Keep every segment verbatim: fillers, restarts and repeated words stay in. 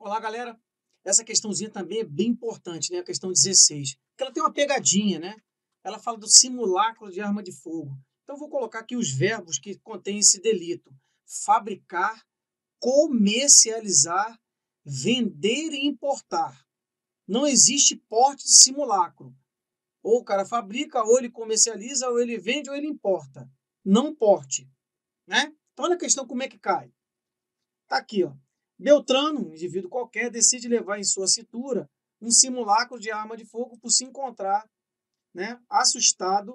Olá, galera. Essa questãozinha também é bem importante, né? A questão dezesseis. Porque ela tem uma pegadinha, né? Ela fala do simulacro de arma de fogo. Então, eu vou colocar aqui os verbos que contêm esse delito: fabricar, comercializar, vender e importar. Não existe porte de simulacro. Ou o cara fabrica, ou ele comercializa, ou ele vende, ou ele importa. Não porte, né? Então, olha a questão como é que cai. Tá aqui, ó. Beltrano, um indivíduo qualquer, decide levar em sua cintura um simulacro de arma de fogo por se encontrar, né, assustado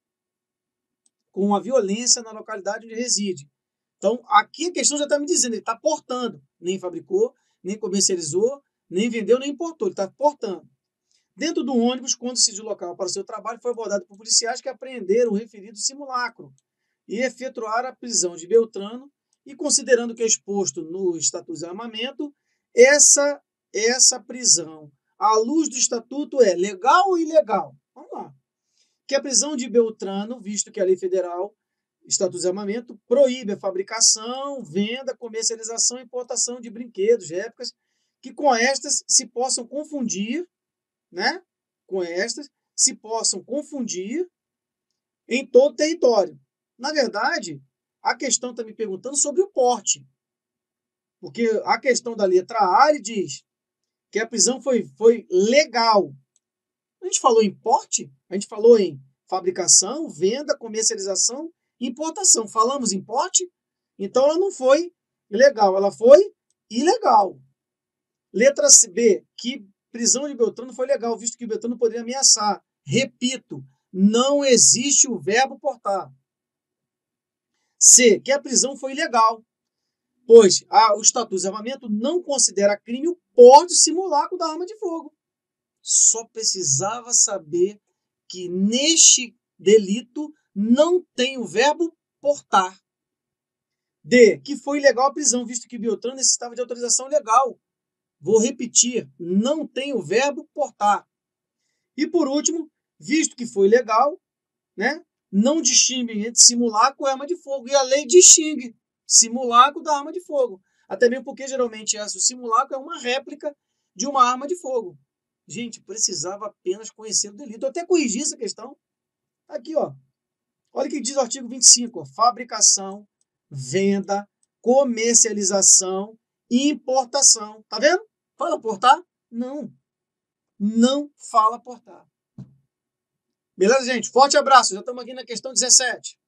com a violência na localidade onde reside. Então, aqui a questão já está me dizendo, ele está portando. Nem fabricou, nem comercializou, nem vendeu, nem importou. Ele está portando. Dentro do ônibus, quando se deslocava para o seu trabalho, foi abordado por policiais que apreenderam o referido simulacro e efetuaram a prisão de Beltrano. E considerando que é exposto no Estatuto de Armamento, essa, essa prisão, à luz do Estatuto, é legal ou ilegal? Vamos lá. Que a prisão de Beltrano, visto que a lei federal, Estatuto de Armamento, proíbe a fabricação, venda, comercialização e importação de brinquedos, réplicas, que com estas se possam confundir, né? Com estas se possam confundir em todo o território. Na verdade, a questão está me perguntando sobre o porte. Porque a questão da letra A, ele diz que a prisão foi, foi legal. A gente falou em porte, a gente falou em fabricação, venda, comercialização e importação. Falamos em porte, então ela não foi legal, ela foi ilegal. Letra B, que prisão de Beltrano foi legal, visto que Beltrano poderia ameaçar. Repito, não existe o verbo portar. C, que a prisão foi ilegal, pois a, o Estatuto de Armamento não considera crime o porte simulacro da arma de fogo. Só precisava saber que neste delito não tem o verbo portar. D, que foi ilegal a prisão, visto que Beltrano necessitava de autorização legal. Vou repetir, não tem o verbo portar. E por último, visto que foi ilegal, né, não distingue entre simulacro e arma de fogo. E a lei distingue simulacro da arma de fogo. Até mesmo porque, geralmente, o simulacro é uma réplica de uma arma de fogo. Gente, precisava apenas conhecer o delito. Eu até corrigi essa questão. Aqui, ó. Olha o que diz o artigo vinte e cinco. Ó. Fabricação, venda, comercialização e importação. Tá vendo? Fala portar? Não. Não fala portar. Beleza, gente? Forte abraço. Já estamos aqui na questão dezessete.